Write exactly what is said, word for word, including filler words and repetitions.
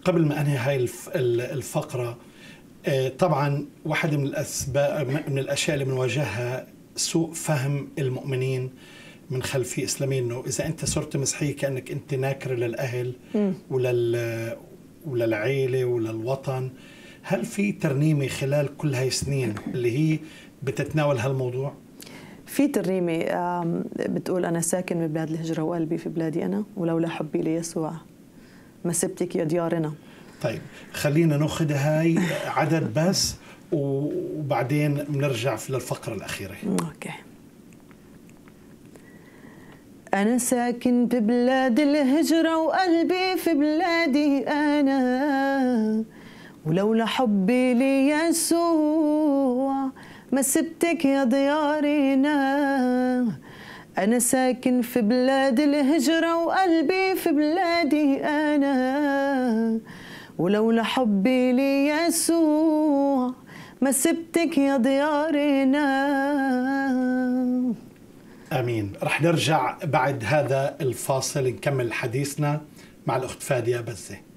قبل ما أنهي هاي الفقرة، طبعا واحدة من الأسباب من الأشياء اللي بنواجهها سوء فهم المؤمنين من خلفية إسلامية، إنه إذا أنت صرت مسيحية كأنك أنت ناكر للأهل ولل وللعيلة وللوطن. هل في ترنيمة خلال كل هاي السنين اللي هي بتتناول هالموضوع؟ في ترنيمة بتقول أنا ساكن ببلاد الهجرة وقلبي في بلادي أنا، ولولا حبي ليسوع ما سبتك يا ديارنا. طيب خلينا ناخذ هاي عدد بس وبعدين بنرجع للفقرة الأخيرة. أوكي. أنا ساكن ببلاد الهجرة وقلبي في بلادي أنا، ولولا حبي ليسوع ما سبتك يا ديارنا. أنا ساكن في بلاد الهجرة وقلبي في بلادي أنا، ولولا حبي ليسوع ما سبتك يا ديارنا. آمين. رح نرجع بعد هذا الفاصل نكمل حديثنا مع الأخت فادية بزة.